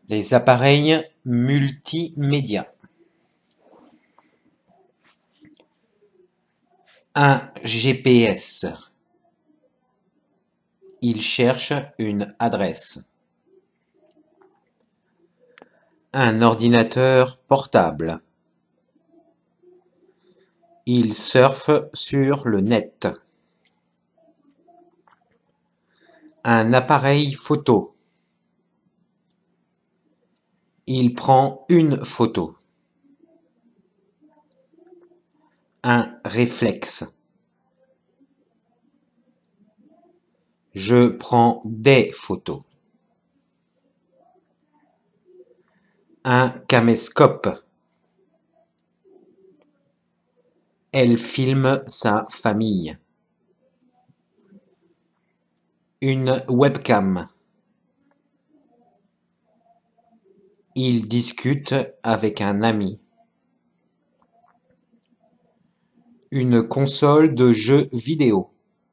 Les appareils multimédia. Un GPS. Il cherche une adresse. Un ordinateur portable. Il surfe sur le net. Un appareil photo. Il prend une photo. Un réflexe. Je prends des photos. Un caméscope. Elle filme sa famille. Une webcam. Il discute avec un ami. Une console de jeux vidéo.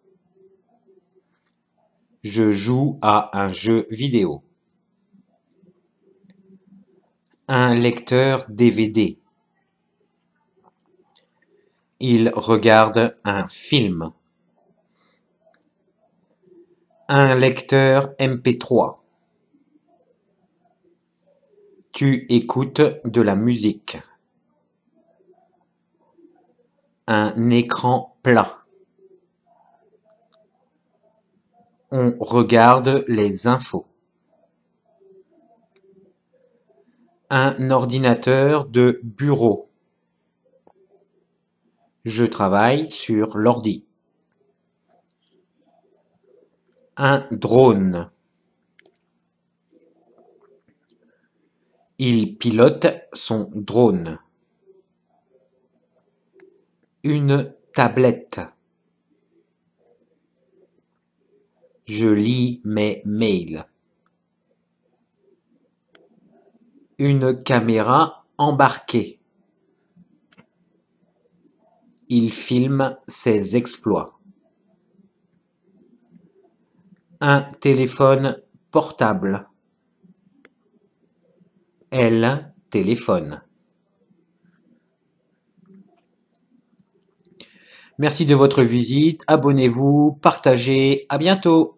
Je joue à un jeu vidéo. Un lecteur DVD. Il regarde un film. Un lecteur MP3. Tu écoutes de la musique. Un écran plat. On regarde les infos. Un ordinateur de bureau. Je travaille sur l'ordi. Un drone. Il pilote son drone. Une tablette. Je lis mes mails. Une caméra embarquée. Il filme ses exploits. Un téléphone portable. Elle téléphone. Merci de votre visite, abonnez-vous, partagez, à bientôt.